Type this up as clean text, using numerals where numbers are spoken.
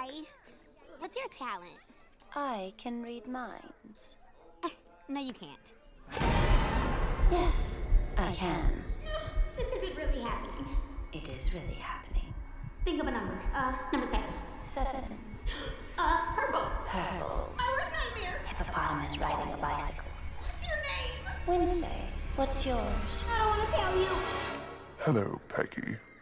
Hi. What's your talent? I can read minds. No, you can't. Yes, I can. No, this isn't really happening. It is really happening. Think of a number. Number 7. 7. Purple. Purple. My worst nightmare. Hippopotamus riding a bicycle. What's your name? Wednesday. What's yours? I don't want to tell you. Hello, Peggy.